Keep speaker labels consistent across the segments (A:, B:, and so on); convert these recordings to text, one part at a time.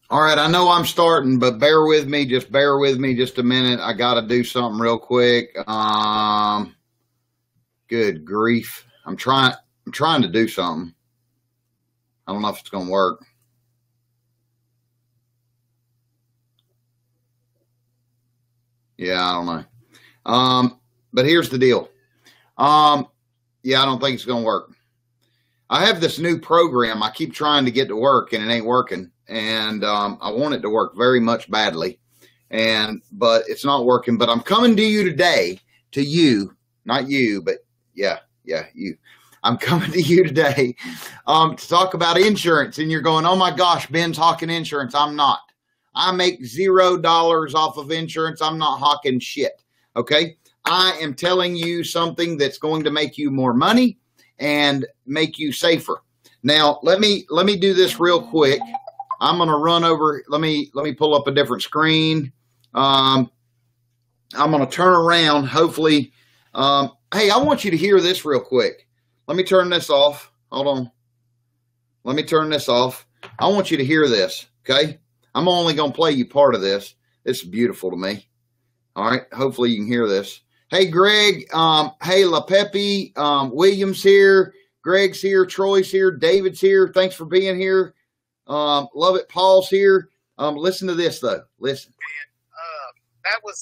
A: All right, I know I'm starting, but bear with me. Just bear with me just a minute. I got to do something real quick. Good grief. I'm trying to do something. I don't know if it's going to work. Yeah, I don't know. But here's the deal. Yeah, I don't think it's going to work. I have this new program I keep trying to get to work, and it ain't working. And I want it to work very much badly, but it's not working. But I'm coming to you today, to you, not you, but yeah, you. I'm coming to you today to talk about insurance. And you're going, oh my gosh, Ben's hawking insurance. I'm not. I make $0 off of insurance. I'm not hawking shit. Okay. I am telling you something that's going to make you more money and make you safer. Now, let me do this real quick. I'm going to run over. Let me pull up a different screen. I'm going to turn around. Hopefully, hey, I want you to hear this real quick. Let me turn this off. Hold on. Let me turn this off. I want you to hear this. Okay. I'm only going to play you part of this. This is beautiful to me. All right. Hopefully you can hear this. Hey, Greg. Hey, LaPepe. William's here. Greg's here. Troy's here. David's here. Thanks for being here. Love it. Paul's here. Listen to this though. Listen.
B: That was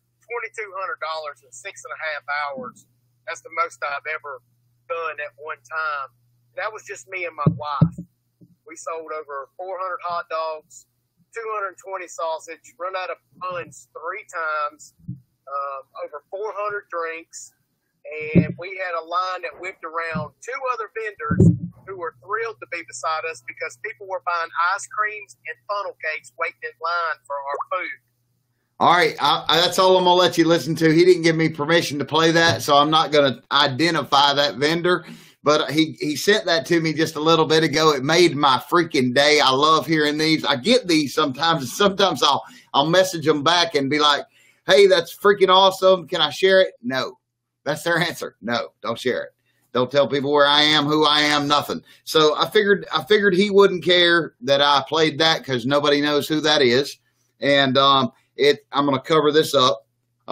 B: $2,200 in 6.5 hours. That's the most I've ever done at one time. That was just me and my wife. We sold over 400 hot dogs, 220 sausage, run out of buns 3 times, over 400 drinks, and we had a line that whipped around 2 other vendors who were thrilled to be beside us because people were buying ice creams and funnel cakes waiting in line for our food.
A: All right, that's all I'm going to let you listen to. He didn't give me permission to play that, so I'm not going to identify that vendor. But he sent that to me just a little bit ago. It made my freaking day. I love hearing these. I get these sometimes, and sometimes I'll message them back and be like, hey, that's freaking awesome. Can I share it? No. That's their answer. No, don't share it. Don't tell people where I am, who I am, nothing. So I figured he wouldn't care that I played that because nobody knows who that is. And I'm going to cover this up.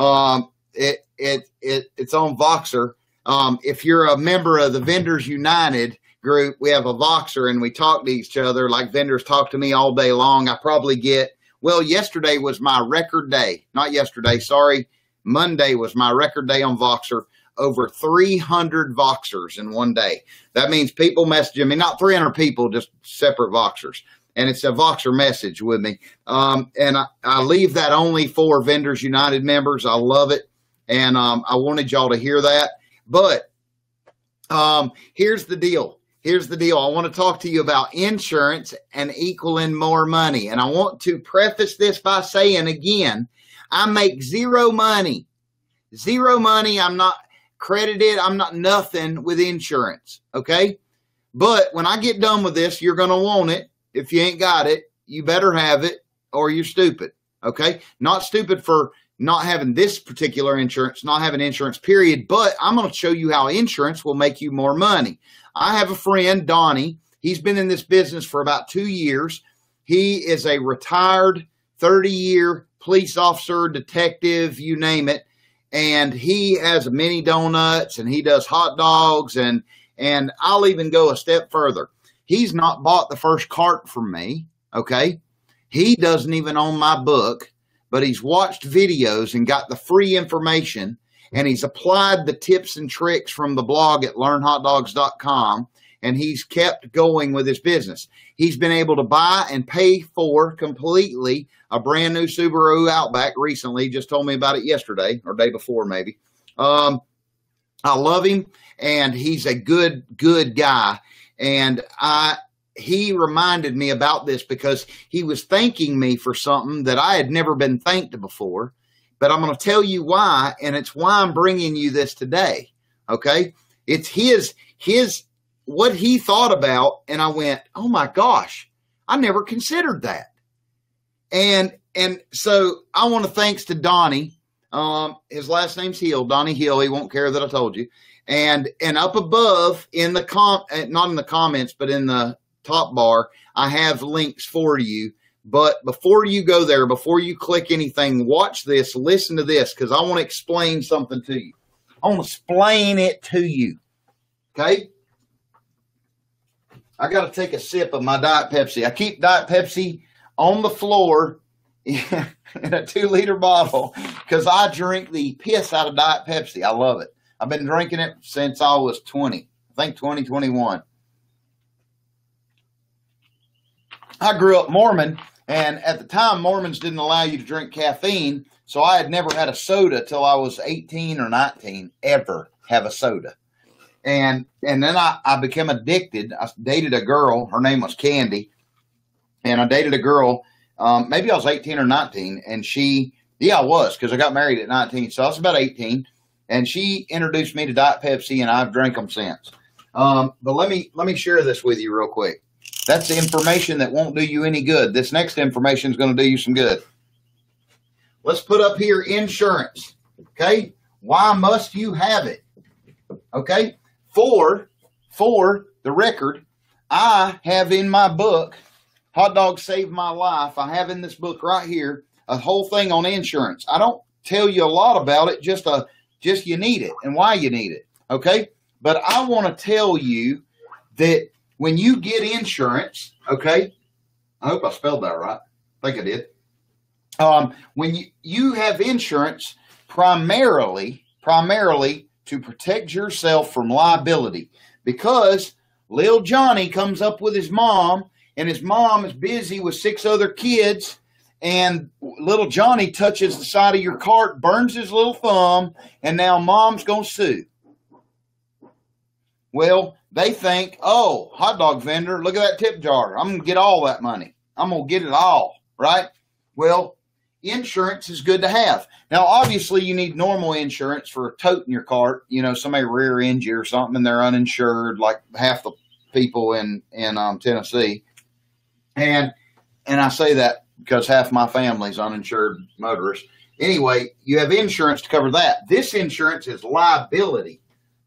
A: It's on Voxer. If you're a member of the Vendors United group, we have a Voxer and we talk to each other like vendors talk to me all day long. I probably yesterday was my record day. Not yesterday, sorry. Monday was my record day on Voxer. Over 300 Voxers in one day. That means people messaging me, not 300 people, just separate Voxers. And it's a Voxer message with me. And I leave that only for Vendors United members. I love it. And I wanted y'all to hear that. But here's the deal. Here's the deal. I want to talk to you about insurance and equaling more money. And I want to preface this by saying again, I make zero money. Zero money. I'm not credited. I'm not nothing with insurance. Okay. But when I get done with this, you're going to want it. If you ain't got it, you better have it or you're stupid. Okay. Not stupid for not having this particular insurance, not having insurance, period. But I'm going to show you how insurance will make you more money. I have a friend, Donnie. He's been in this business for about 2 years. He is a retired 30-year police officer, detective, you name it. And he has mini donuts and he does hot dogs. And I'll even go a step further. He's not bought the first cart from me. Okay. He doesn't even own my book, but he's watched videos and got the free information, and he's applied the tips and tricks from the blog at learnhotdogs.com, and he's kept going with his business. He's been able to buy and pay for completely a brand new Subaru Outback recently. Just told me about it yesterday or day before maybe. I love him, and he's a good guy. And he reminded me about this because he was thanking me for something that I had never been thanked before. But I'm going to tell you why, and it's why I'm bringing you this today. Okay? It's his what he thought about, and I went, oh my gosh, I never considered that. And so I want to thanks to Donnie. His last name's Hill, Donnie Hill. He won't care that I told you. And up above in the not in the comments, but in the top bar, I have links for you But before you go there, before you click anything, watch this, listen to this, because I want to explain something to you. I want to explain it to you. Okay? I got to take a sip of my Diet Pepsi. I keep Diet Pepsi on the floor in a 2-liter bottle because I drink the piss out of Diet Pepsi. I love it. I've been drinking it since I was 20. I think 2021. I grew up Mormon, and at the time, Mormons didn't allow you to drink caffeine, so I had never had a soda till I was 18 or 19, ever have a soda. And then I became addicted. I dated a girl. Her name was Candy. And I dated a girl, maybe I was 18 or 19, and I was, because I got married at 19, so I was about 18, and she introduced me to Diet Pepsi, and I've drank them since. But let me share this with you real quick. That's the information that won't do you any good. This next information is going to do you some good. Let's put up here insurance. Okay? Why must you have it? Okay? For the record, I have in my book, Hot Dog Saved My Life, I have in this book right here a whole thing on insurance. I don't tell you a lot about it, just you need it and why you need it. Okay? But I want to tell you that when you get insurance, okay, I hope I spelled that right. I think I did. When you have insurance, primarily to protect yourself from liability, because little Johnny comes up with his mom, and his mom is busy with 6 other kids, and little Johnny touches the side of your cart, burns his little thumb, and now mom's going to sue. Well, they think, oh, hot dog vendor, look at that tip jar. I'm going to get all that money. I'm going to get it all, right? Well, insurance is good to have. Now, obviously, you need normal insurance for toting your cart. You know, somebody rear ends you or something, and they're uninsured, like half the people in Tennessee. And I say that because half my family's uninsured motorists. Anyway, you have insurance to cover that. This insurance is liability.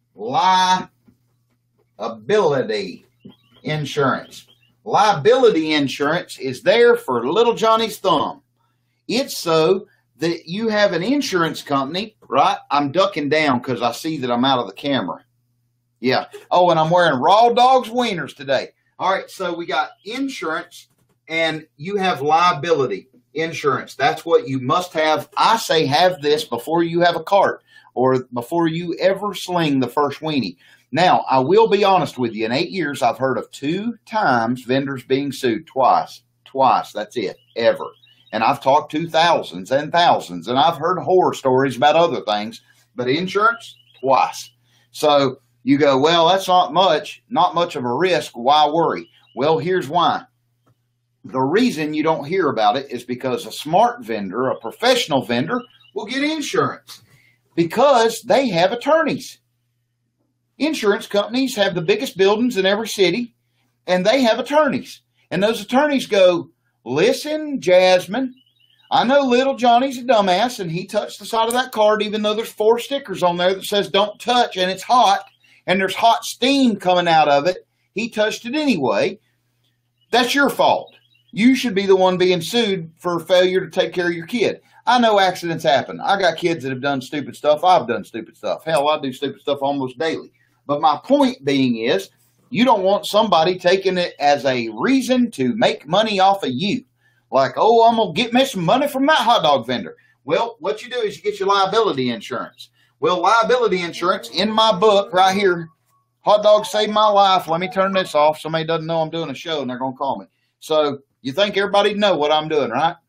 A: Liability insurance. Liability insurance is there for little Johnny's thumb. It's so that you have an insurance company, right? I'm ducking down because I see that I'm out of the camera. Yeah. Oh, and I'm wearing Raw Dogs wieners today. All right, so we got insurance, and you have liability insurance. That's what you must have. I say have this before you have a cart or before you ever sling the first weenie. Now, I will be honest with you. In 8 years, I've heard of 2 times vendors being sued. Twice. That's it. Ever. And I've talked to thousands and thousands, and I've heard horror stories about other things. But insurance, twice. So you go, well, that's not much of a risk. Why worry? Well, here's why. The reason you don't hear about it is because a smart vendor, a professional vendor, will get insurance because they have attorneys. Insurance companies have the biggest buildings in every city, and they have attorneys. And those attorneys go, listen, Jasmine, I know little Johnny's a dumbass, and he touched the side of that card, even though there's 4 stickers on there that says don't touch, and it's hot, and there's hot steam coming out of it. He touched it anyway. That's your fault. You should be the one being sued for failure to take care of your kid. I know accidents happen. I got kids that have done stupid stuff. I've done stupid stuff. Hell, I do stupid stuff almost daily. But my point being is, you don't want somebody taking it as a reason to make money off of you. Like, oh, I'm going to get me some money from that hot dog vendor. Well, what you do is you get your liability insurance. Well, liability insurance in my book right here, Hot Dog Saved My Life. Let me turn this off. Somebody doesn't know I'm doing a show and they're going to call me. So you think everybody know what I'm doing, right?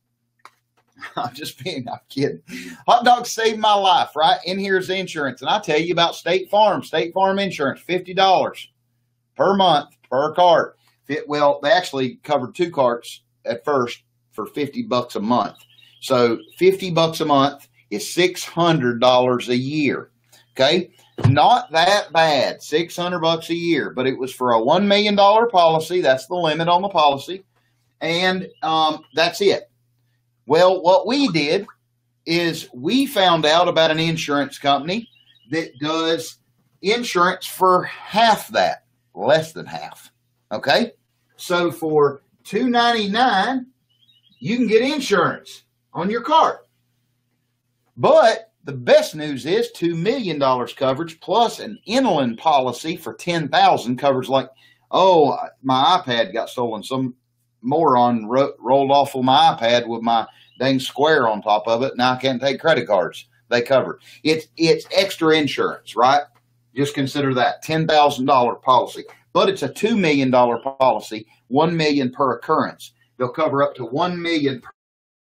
A: I'm kidding. Hot Dog Saved My Life, right? In here is the insurance. And I tell you about State Farm insurance, $50 per month per cart. Well, they actually covered 2 carts at first for $50 a month. So $50 a month is $600 a year. Okay. Not that bad. $600 a year, but it was for a $1 million policy. That's the limit on the policy. And that's it. Well, what we did is we found out about an insurance company that does insurance for half that, less than half. Okay. So for $299, you can get insurance on your cart. But the best news is $2 million coverage plus an inland policy for $10,000 covers like, oh, my iPad got stolen. Some moron rolled off of my iPad with my dang Square on top of it. Now I can't take credit cards. They cover it. It's extra insurance, right? Just consider that $10,000 policy, but it's a $2 million policy, $1 million per occurrence. They'll cover up to $1 million per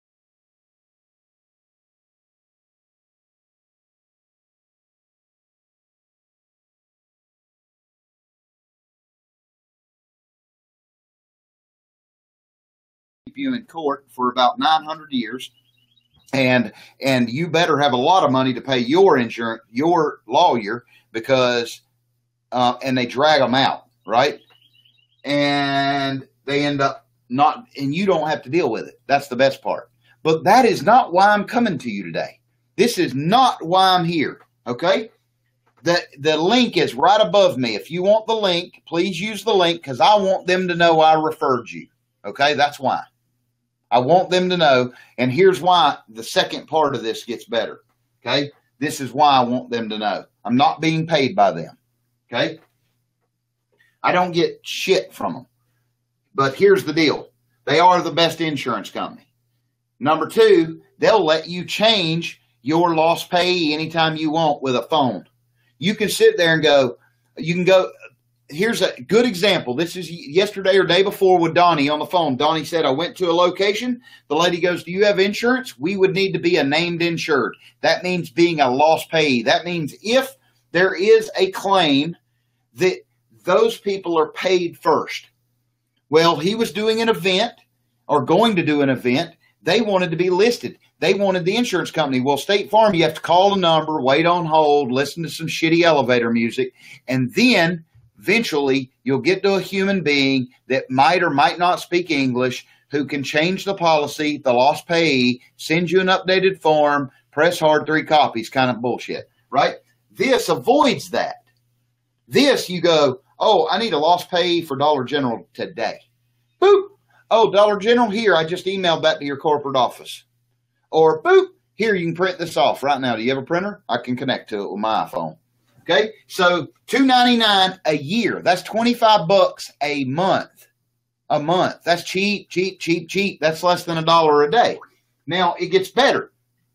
A: you in court for about 900 years. And you better have a lot of money to pay your insurance, your lawyer, because and they drag them out, right? And they end up not, and you don't have to deal with it. That's the best part. But that is not why I'm coming to you today. This is not why I'm here, okay? The link is right above me. If you want the link, please use the link because I want them to know I referred you, okay? That's why. I want them to know, and here's why the second part of this gets better, okay? This is why I want them to know. I'm not being paid by them, okay? I don't get shit from them. But here's the deal. They are the best insurance company. Number two, they'll let you change your lost payee anytime you want with a phone. You can sit there and go, you can go, here's a good example. This is yesterday or day before with Donnie on the phone. Donnie said, I went to a location. The lady goes, do you have insurance? We would need to be a named insured. That means being a lost payee. That means if there is a claim that those people are paid first. Well, he was doing an event or going to do an event. They wanted to be listed. They wanted the insurance company. Well, State Farm, you have to call the number, wait on hold, listen to some shitty elevator music, and then eventually, you'll get to a human being that might or might not speak English who can change the policy, the lost payee, send you an updated form, press hard 3 copies, kind of bullshit, right? This avoids that. This, you go, oh, I need a lost payee for Dollar General today. Boop. Oh, Dollar General, here, I just emailed that to your corporate office. Or, boop, here, you can print this off right now. Do you have a printer? I can connect to it with my iPhone. Okay, so $2.99 a year. That's $25 a month. A month. That's cheap, cheap, cheap, cheap. That's less than $1 a day. Now it gets better.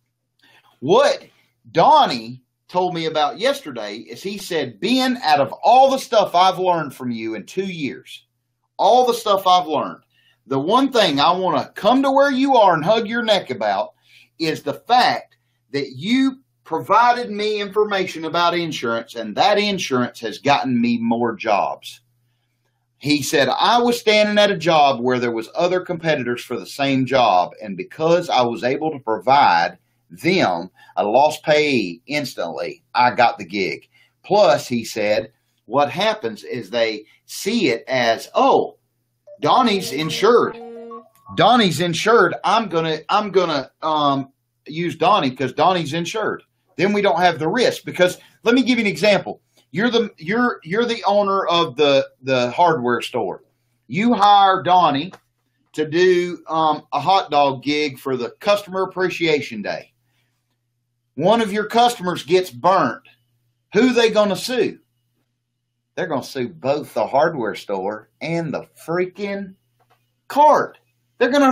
A: What Donnie told me about yesterday is he said, Ben, out of all the stuff I've learned from you in 2 years, all the stuff I've learned, the one thing I want to come to where you are and hug your neck about is the fact that you provided me information about insurance, and that insurance has gotten me more jobs. He said, I was standing at a job where there was other competitors for the same job, and because I was able to provide them a lost payee instantly, I got the gig. Plus, he said, what happens is they see it as, oh, Donnie's insured. Donnie's insured. I'm gonna use Donnie because Donnie's insured. Then we don't have the risk because let me give you an example. You're the owner of the hardware store. You hire Donnie to do a hot dog gig for the customer appreciation day. One of your customers gets burnt. Who are they going to sue? They're going to sue both the hardware store and the freaking cart. They're going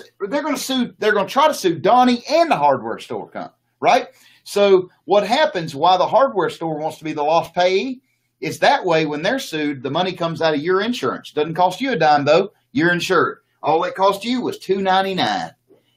A: to try to sue Donnie and the hardware store company, right? So what happens, why the hardware store wants to be the lost payee, is that way when they're sued, the money comes out of your insurance. Doesn't cost you a dime, though. You're insured. All it cost you was $2.99.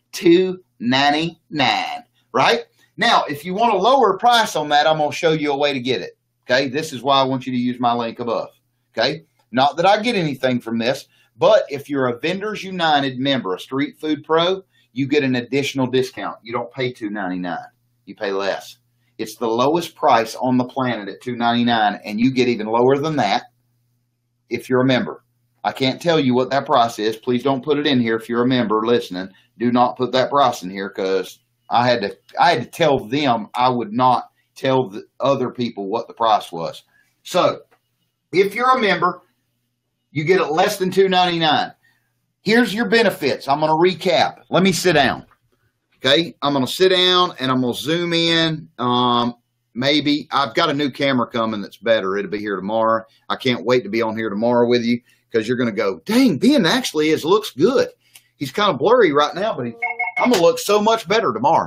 A: $2.99, right? Now, if you want a lower price on that, I'm going to show you a way to get it, okay? This is why I want you to use my link above, okay? Not that I get anything from this, but if you're a Vendors United member, a Street Food Pro, you get an additional discount. You don't pay $2.99. You pay less. It's the lowest price on the planet at $2.99, and you get even lower than that if you're a member. I can't tell you what that price is. Please don't put it in here if you're a member listening. Do not put that price in here because I had to tell them I would not tell the other people what the price was. So if you're a member, you get it less than $2.99. Here's your benefits. I'm going to recap. Let me sit down. Okay. I'm going to sit down and I'm going to zoom in. Maybe I've got a new camera coming that's better. It'll be here tomorrow. I can't wait to be on here tomorrow with you because you're going to go, dang, Ben actually looks good. He's kind of blurry right now, but I'm going to look so much better tomorrow.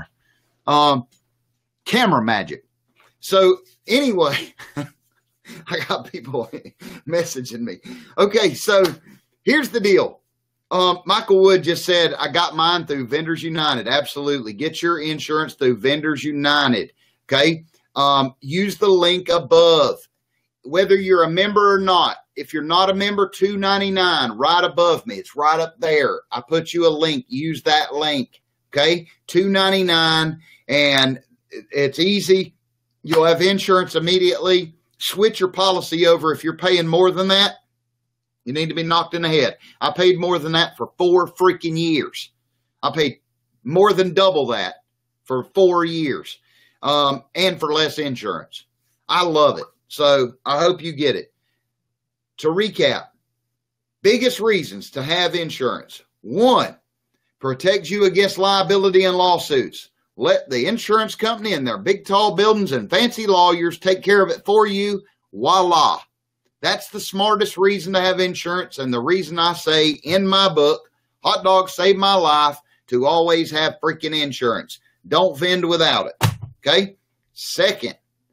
A: Camera magic. So anyway, I got people messaging me. Okay, so here's the deal. Michael Wood just said, I got mine through Vendors United. Absolutely. Get your insurance through Vendors United. Okay. Use the link above. Whether you're a member or not, if you're not a member, $2.99 right above me. It's right up there. I put you a link. Use that link. Okay. $2.99, and it's easy. You'll have insurance immediately. Switch your policy over. If you're paying more than that, you need to be knocked in the head. I paid more than that for 4 freaking years. I paid more than double that for 4 years, and for less insurance. I love it. So I hope you get it. To recap, biggest reasons to have insurance. 1, protects you against liability and lawsuits. Let the insurance company and their big tall buildings and fancy lawyers take care of it for you. Voila. That's the smartest reason to have insurance, and the reason I say in my book, Hot Dogs Saved My Life, to always have freaking insurance. Don't vend without it. Okay? Second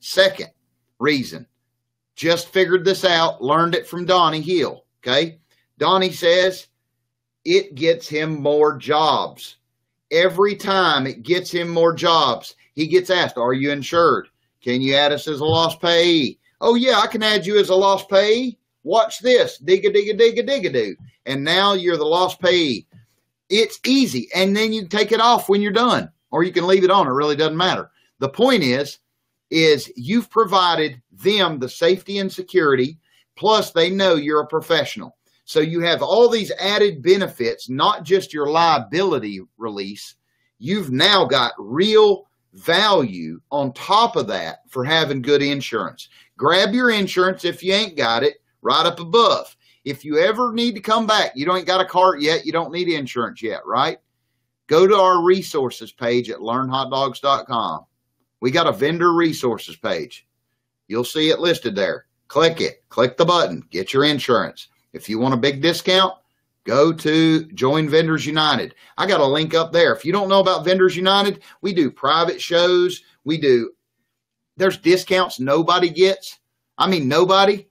A: reason. Just figured this out, learned it from Donnie Hill. Okay? Donnie says it gets him more jobs. Every time it gets him more jobs, he gets asked, are you insured? Can you add us as a lost payee? Oh, yeah, I can add you as a lost payee. Watch this. Dig-a-dig-a-dig-a-dig-a-do. And now you're the lost payee. It's easy. And then you take it off when you're done. Or you can leave it on. It really doesn't matter. The point is you've provided them the safety and security. Plus, they know you're a professional. So you have all these added benefits, not just your liability release. You've now got real value on top of that for having good insurance. Grab your insurance if you ain't got it right up above. If you ever need to come back, you don't got a cart yet, you don't need insurance yet, right? Go to our resources page at learnhotdogs.com. We got a vendor resources page. You'll see it listed there. Click it. Click the button. Get your insurance. If you want a big discount, go to Join Vendors United. I got a link up there. If you don't know about Vendors United, we do private shows. There's discounts nobody gets. I mean, nobody.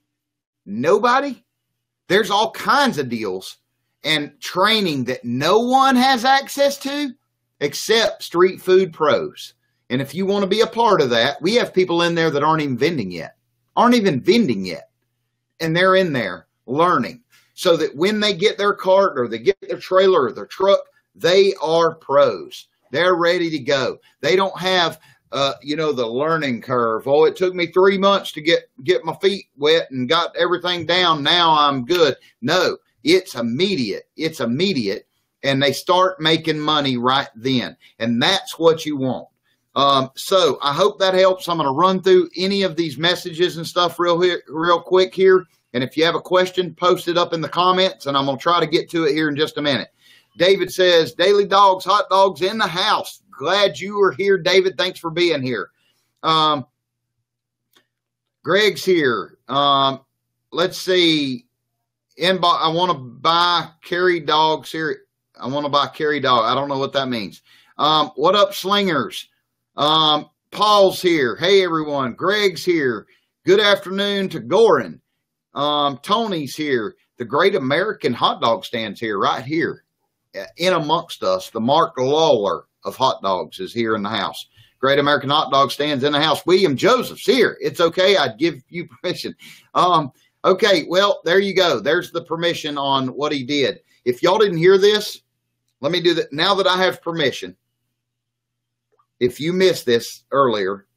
A: There's all kinds of deals and training that no one has access to except Street Food Pros. And if you want to be a part of that, we have people in there that aren't even vending yet. And they're in there learning so that when they get their cart or they get their trailer or their truck, they are pros. They're ready to go. They don't have, the learning curve. Oh, it took me 3 months to get my feet wet and got everything down. Now I'm good. No, it's immediate. And they start making money right then. And that's what you want. So I hope that helps. I'm going to run through any of these messages and stuff real quick here. And if you have a question, post it up in the comments, and I'm going to try to get to it here in just a minute. David says, Daily Dogs, Hot Dogs in the house. Glad you are here, David. Thanks for being here. Greg's here. Let's see. I want to buy Carry Dog series. I want to buy Carry Dog. I don't know what that means. What up, Slingers? Paul's here. Hey, everyone. Greg's here. Good afternoon to Gorin. Tony's here. The Great American Hot Dog Stand's here, right here, in amongst us. The Mark Lawler of hot dogs is here in the house. Great American Hot Dog Stand's in the house. William Joseph's here. It's okay. I'd give you permission. Okay. Well, there you go. There's the permission on what he did. If y'all didn't hear this, let me do that. Now that I have permission, if you missed this earlier.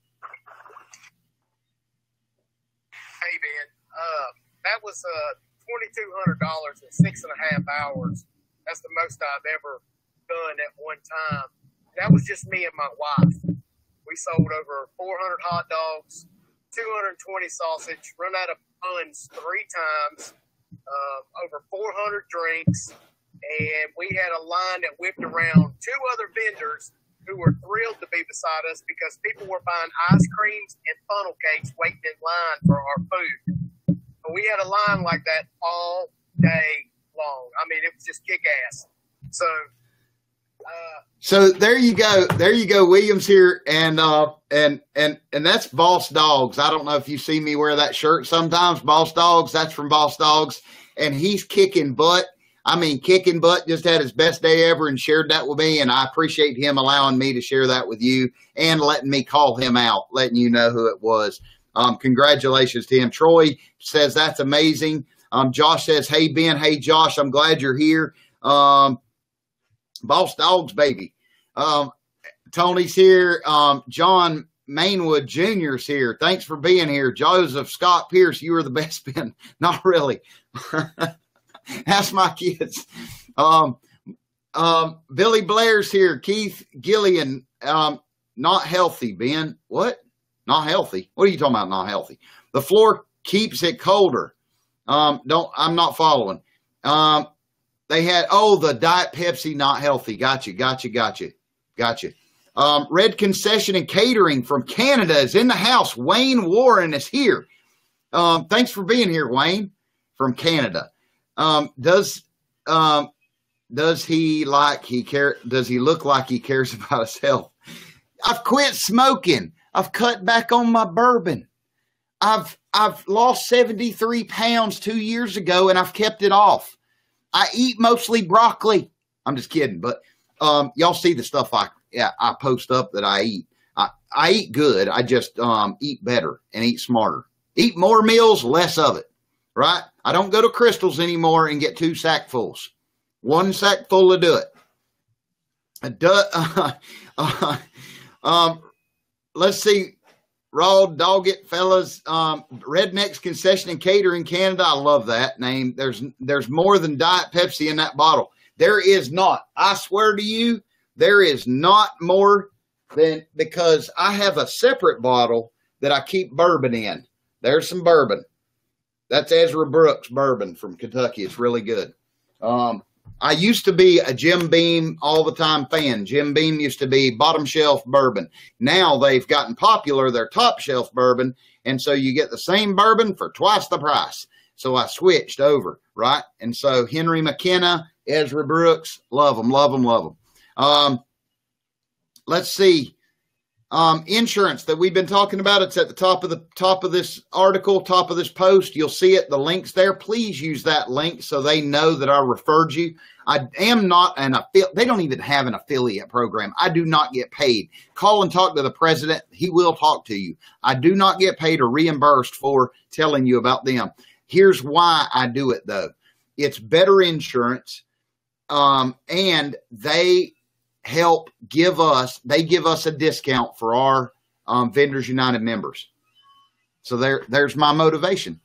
B: Hey, Ben, that was $2,200 in 6.5 hours. That's the most I've ever done at one time. That was just me and my wife. We sold over 400 hot dogs, 220 sausage, run out of buns 3 times, over 400 drinks, and we had a line that whipped around 2 other vendors who were thrilled to be beside us because people were buying ice creams and funnel cakes waiting in line for our food. But we had a line like that all day long. I mean, it was just kick-ass.
A: So there you go. There you go. Williams here. And that's Boss Dogs. I don't know if you see me wear that shirt sometimes. Boss Dogs. That's from Boss Dogs. And he's kicking butt. I mean, kicking butt, just had his best day ever and shared that with me. And I appreciate him allowing me to share that with you and letting me call him out, letting you know who it was. Congratulations to him. Troy says that's amazing. Josh says, hey, Ben. Hey, Josh, I'm glad you're here. Boss Dogs, baby. Tony's here. John Mainwood Jr. is here. Thanks for being here. Joseph Scott Pierce, you were the best, Ben. Not really. That's my kids. Billy Blair's here. Keith Gillian, not healthy, Ben. What? Not healthy? What are you talking about, not healthy? The floor keeps it colder. I'm not following. They had, the Diet Pepsi, not healthy. Gotcha. Red Concession and Catering from Canada is in the house. Wayne Warren is here. Thanks for being here, Wayne, from Canada. Does he look like he cares about his health? I've quit smoking. I've cut back on my bourbon. I've lost 73 pounds 2 years ago and I've kept it off. I eat mostly broccoli. I'm just kidding, but y'all see the stuff I post up that I eat. I eat good. I just eat better and eat smarter. Eat more meals, less of it. Right? I don't go to Crystal's anymore and get 2 sackfuls. 1 sackful will do it. Let's see. Raw Dog It, fellas. Redneck's Concession and Catering Canada. I love that name. There's more than Diet Pepsi in that bottle. There is not. I swear to you, there is not more than, because I have a separate bottle that I keep bourbon in. There's some bourbon. That's Ezra Brooks bourbon from Kentucky. It's really good. I used to be a Jim Beam all the time fan. Jim Beam used to be bottom shelf bourbon. Now they've gotten popular. They're top shelf bourbon. And so you get the same bourbon for twice the price. So I switched over, right? And so Henry McKenna, Ezra Brooks, love them. Let's see. Insurance that we've been talking about. It's at the top of this article, top of this post. You'll see it. The link's there. Please use that link so they know that I referred you. I am not an affiliate. They don't even have an affiliate program. I do not get paid. Call and talk to the president. He will talk to you. I do not get paid or reimbursed for telling you about them. Here's why I do it though. It's better insurance. And they give us a discount for our Vendors United members. So there's my motivation.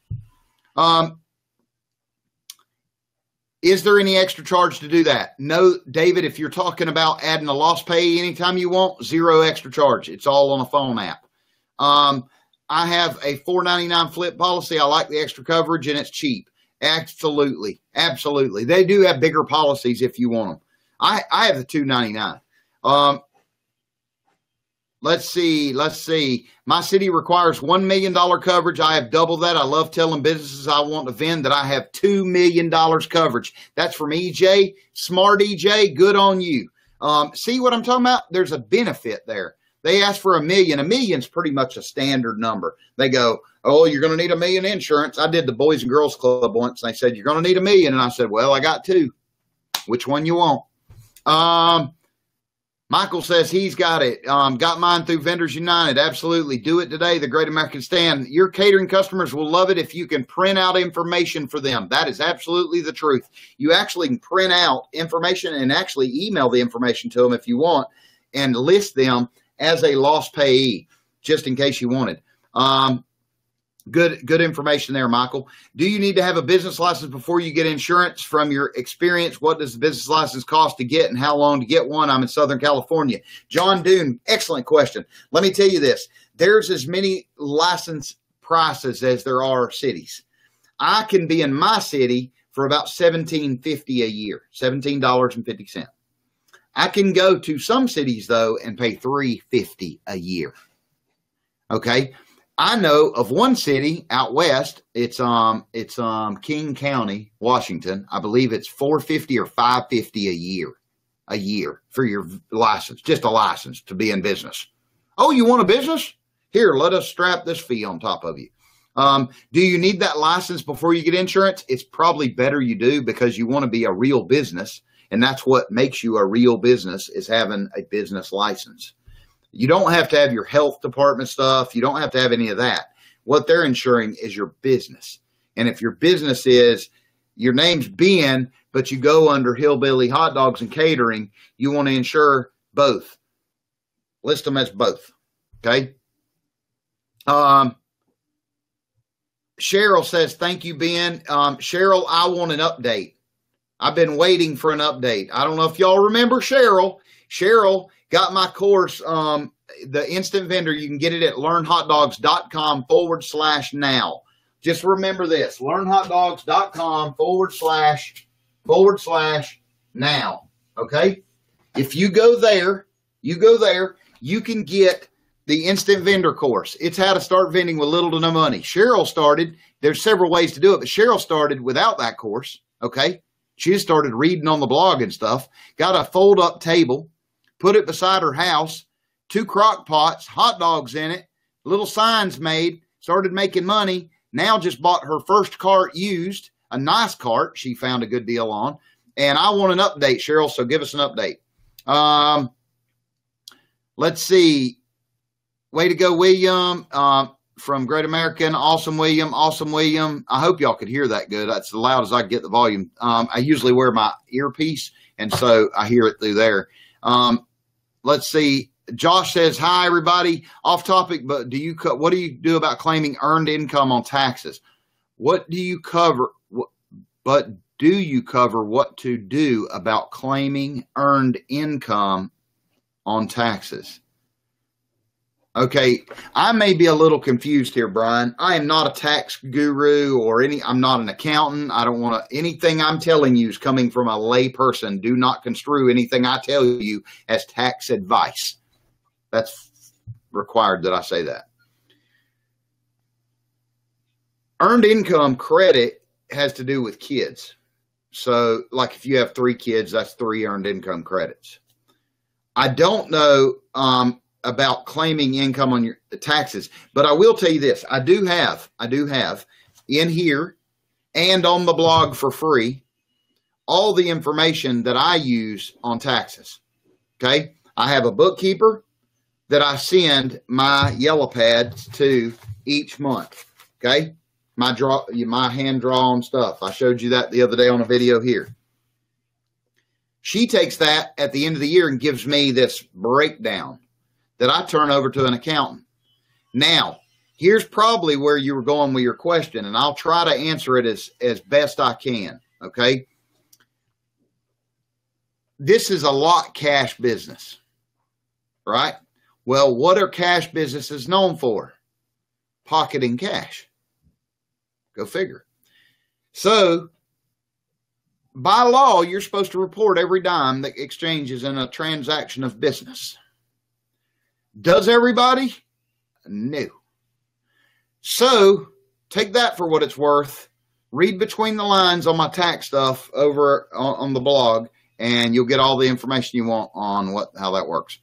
A: Is there any extra charge to do that? No, David, if you're talking about adding a loss pay anytime you want, 0 extra charge. It's all on a phone app. I have a $4.99 flip policy. I like the extra coverage and it's cheap. Absolutely. They do have bigger policies if you want them. I have the $2.99. Let's see. My city requires $1 million coverage. I have double that. I love telling businesses I want to vend that I have $2 million coverage. That's from EJ. Smart EJ. Good on you. See what I'm talking about? There's a benefit there. They ask for $1 million. $1 million's pretty much a standard number. They go, oh, you're going to need $1 million insurance. I did the Boys and Girls Club once. And they said, you're going to need $1 million. And I said, well, I got 2. Which one you want? Michael says he's got it. Got mine through Vendors United. Absolutely. Do it today. The Great American Stand. Your catering customers will love it if you can print out information for them. That is absolutely the truth. You actually can print out information and actually email the information to them if you want and list them as a lost payee, just in case you wanted. Good information there, Michael. Do you need to have a business license before you get insurance? From your experience, what does the business license cost to get and how long to get one? I'm in Southern California. John Doon, excellent question. Let me tell you this. There's as many license prices as there are cities. I can be in my city for about $17.50 a year, $17.50. I can go to some cities though and pay $3.50 a year. Okay. I know of one city out west. It's King County, Washington. I believe it's $4.50 or $5.50 a year for your license, just a license to be in business. Oh, you want a business? Here, let us strap this fee on top of you. Do you need that license before you get insurance? It's probably better you do, because you want to be a real business. And that's what makes you a real business, is having a business license. You don't have to have your health department stuff. You don't have to have any of that. What they're insuring is your business. And if your business is, your name's Ben, but you go under Hillbilly Hot Dogs and Catering, you want to insure both. List them as both. Okay. Cheryl says, thank you, Ben. Cheryl, I want an update. I've been waiting for an update. I don't know if y'all remember Cheryl. Cheryl got my course, the Instant Vendor. You can get it at learnhotdogs.com/now. Just remember this, learnhotdogs.com/now. Okay. If you go there, you can get the Instant Vendor course. It's how to start vending with little to no money. Cheryl started, there's several ways to do it, but Cheryl started without that course. Okay. She just started reading on the blog and stuff, got a fold up table, put it beside her house, 2 crock pots, hot dogs in it, little signs made, started making money. Now just bought her first cart used, a nice cart she found a good deal on. And I want an update, Cheryl, so give us an update. Let's see. Way to go, William, from Great American. Awesome, William. Awesome, William. I hope y'all could hear that good. That's as loud as I get the volume. I usually wear my earpiece, and so I hear it through there. Let's see. Josh says, hi, everybody. Off topic, but what do you do about claiming earned income on taxes? What do you cover? But do you cover what to do about claiming earned income on taxes? Okay, I may be a little confused here, Brian. I am not a tax guru I'm not an accountant. I don't want to, anything I'm telling you is coming from a lay person. Do not construe anything I tell you as tax advice. That's required that I say that. Earned income credit has to do with kids. So like if you have 3 kids, that's 3 earned income credits. I don't know, about claiming income on your taxes, but I will tell you this. I do have in here and on the blog for free, all the information that I use on taxes. Okay. I have a bookkeeper that I send my yellow pads to each month. Okay. My hand drawn stuff. I showed you that the other day on a video here. She takes that at the end of the year and gives me this breakdown that I turn over to an accountant. Now, here's probably where you were going with your question, and I'll try to answer it as best I can, okay? This is a lot cash business, right? Well, what are cash businesses known for? Pocketing cash. Go figure. So, by law, you're supposed to report every dime that exchanges in a transaction of business. Does everybody? No. So take that for what it's worth. Read between the lines on my tax stuff over on the blog, and you'll get all the information you want on how that works.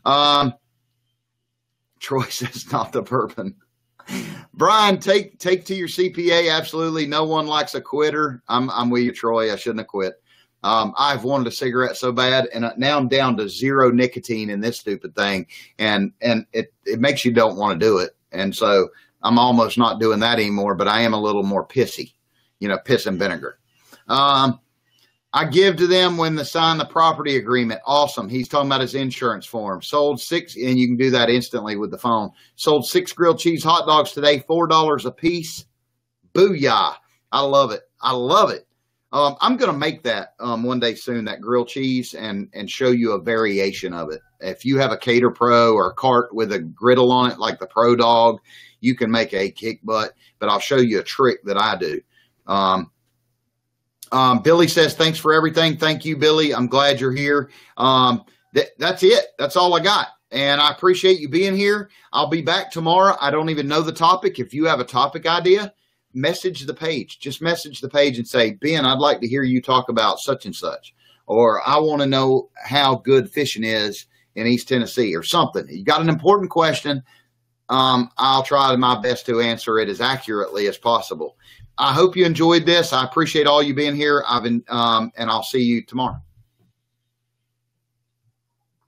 A: Troy says not the bourbon. Brian, take to your CPA. Absolutely. No one likes a quitter. I'm with you, Troy. I shouldn't have quit. I've wanted a cigarette so bad, and now I'm down to 0 nicotine in this stupid thing, and it makes you don't want to do it. And so I'm almost not doing that anymore, but I am a little more pissy, piss and vinegar. I give to them when they sign the property agreement. Awesome. He's talking about his insurance form. Sold 6, and you can do that instantly with the phone. Sold 6 grilled cheese hot dogs today, $4 a piece. Booyah. I love it. I love it. I'm going to make that one day soon, that grilled cheese, and show you a variation of it. If you have a Cater Pro or a cart with a griddle on it, like the Pro Dog, you can make a kick butt, but I'll show you a trick that I do. Billy says, thanks for everything. Thank you, Billy. I'm glad you're here. That's it. That's all I got. And I appreciate you being here. I'll be back tomorrow. I don't even know the topic. If you have a topic idea, message the page. Just message the page and say, Ben, I'd like to hear you talk about such and such. Or I want to know how good fishing is in East Tennessee or something. You got an important question. I'll try my best to answer it as accurately as possible. I hope you enjoyed this. I appreciate all you being here. And I'll see you tomorrow.